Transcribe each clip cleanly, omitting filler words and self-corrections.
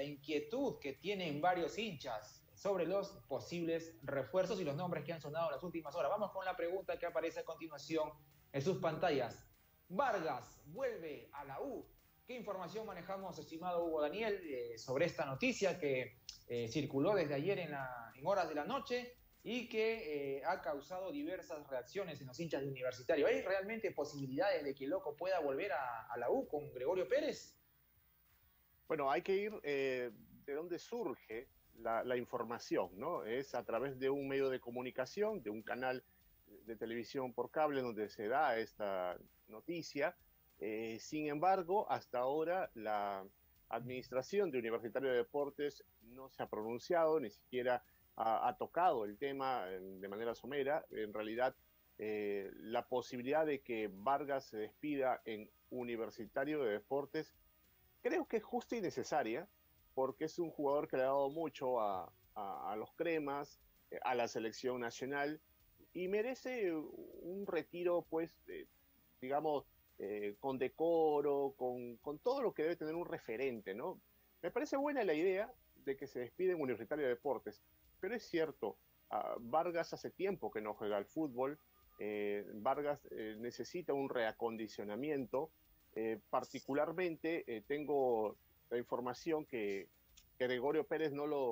inquietud que tienen varios hinchas sobre los posibles refuerzos y los nombres que han sonado en las últimas horas. Vamos con la pregunta que aparece a continuación en sus pantallas. Vargas vuelve a la U. ¿Qué información manejamos, estimado Hugo Daniel, sobre esta noticia que circuló desde ayer en horas de la noche y que ha causado diversas reacciones en los hinchas de Universitario? ¿Hay realmente posibilidades de que Loco pueda volver a la U con Gregorio Pérez? Bueno, hay que ir de dónde surge la información, ¿no? Es a través de un medio de comunicación, de un canal de televisión por cable donde se da esta noticia. Sin embargo, hasta ahora la administración de Universitario de Deportes no se ha pronunciado, ni siquiera ha tocado el tema de manera somera. En realidad, la posibilidad de que Vargas se despida en Universitario de Deportes creo que es justa y necesaria, porque es un jugador que le ha dado mucho a los cremas, a la selección nacional, y merece un retiro, pues, digamos, con decoro, con todo lo que debe tener un referente, ¿no? Me parece buena la idea de que se despide en Universitario de Deportes, pero es cierto, Vargas hace tiempo que no juega al fútbol, Vargas necesita un reacondicionamiento. Particularmente tengo la información que Gregorio Pérez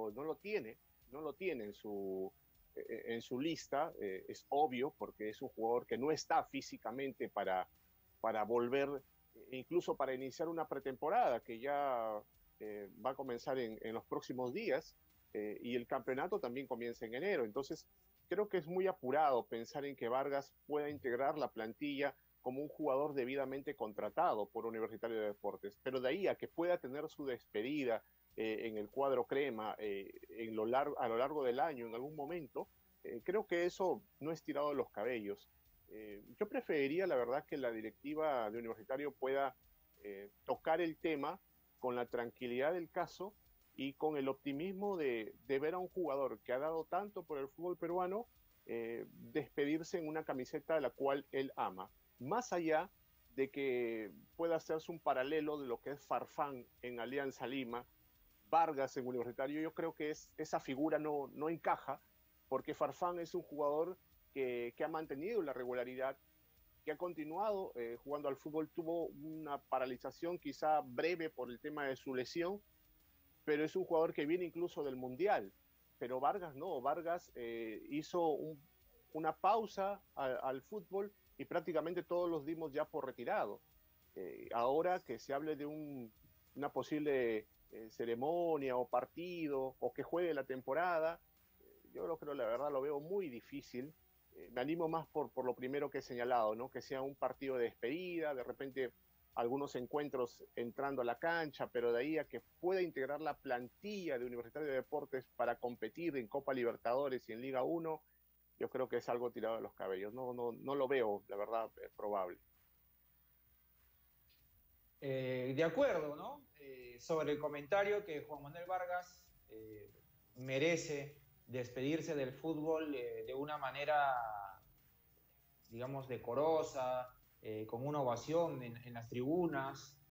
no lo tiene en su lista. Es obvio porque es un jugador que no está físicamente para volver, incluso para iniciar una pretemporada que ya va a comenzar en los próximos días, y el campeonato también comienza en enero. Entonces, creo que es muy apurado pensar en que Vargas pueda integrar la plantilla como un jugador debidamente contratado por Universitario de Deportes, pero de ahí a que pueda tener su despedida en el cuadro crema a lo largo del año en algún momento, creo que eso no es tirado de los cabellos. Yo preferiría, la verdad, que la directiva de Universitario pueda tocar el tema con la tranquilidad del caso y con el optimismo de ver a un jugador que ha dado tanto por el fútbol peruano despedirse en una camiseta de la cual él ama. Más allá de que pueda hacerse un paralelo de lo que es Farfán en Alianza Lima, Vargas en Universitario, yo creo que esa figura no encaja, porque Farfán es un jugador que ha mantenido la regularidad, que ha continuado jugando al fútbol, tuvo una paralización quizá breve por el tema de su lesión, pero es un jugador que viene incluso del Mundial. Pero Vargas no, Vargas hizo una pausa al fútbol y prácticamente todos los dimos ya por retirado. Ahora que se hable de una posible ceremonia o partido o que juegue la temporada, yo lo creo, la verdad, lo veo muy difícil. Me animo más por lo primero que he señalado, ¿no? Que sea un partido de despedida, de repente algunos encuentros entrando a la cancha, pero de ahí a que pueda integrar la plantilla de Universitario de Deportes para competir en Copa Libertadores y en Liga 1, yo creo que es algo tirado de los cabellos. No lo veo, la verdad, probable. De acuerdo, ¿no? Sobre el comentario que Juan Manuel Vargas merece despedirse del fútbol de una manera, digamos, decorosa, con una ovación en las tribunas,